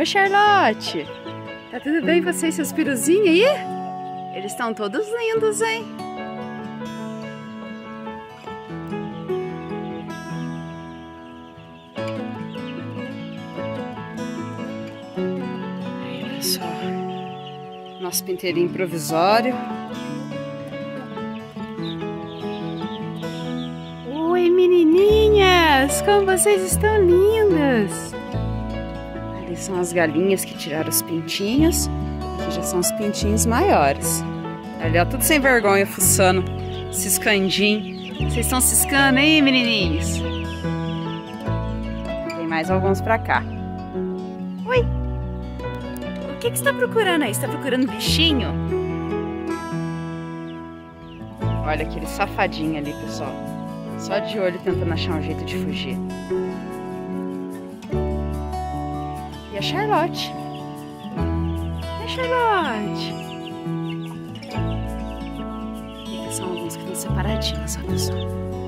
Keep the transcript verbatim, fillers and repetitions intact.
Charlotte! Tá tudo bem você e seus piruzinhos aí? Eles estão todos lindos, hein? Aí, olha só. Nosso pinteirinho provisório. Oi, menininhas! Como vocês estão lindas! Ali são as galinhas que tiraram os pintinhos. Aqui já são os pintinhos maiores. Ali, ó, tudo sem vergonha, fuçando, ciscandinho. Vocês estão ciscando aí, menininhos? Tem mais alguns pra cá. Oi! O que que você tá procurando aí? Você tá procurando bichinho? Olha aquele safadinho ali, pessoal. Só de olho tentando achar um jeito de fugir. E a Charlotte? E a Charlotte? E são alguns que estão separadinhos, olha só.